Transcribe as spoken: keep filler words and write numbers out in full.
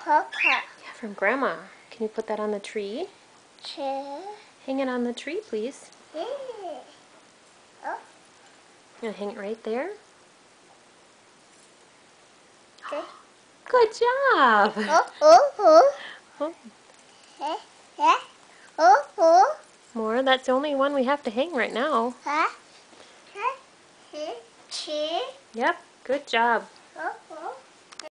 Papa. Yeah, from Grandma. Can you put that on the tree? Chair. Hang it on the tree, please. Yeah. Oh. You gonna hang it right there? Okay. Good job! Oh, oh, oh. Oh, Eh, eh. Oh, oh. more? That's the only one we have to hang right now. Huh? Huh? Huh? Chair. Yep, good job. Oh, oh.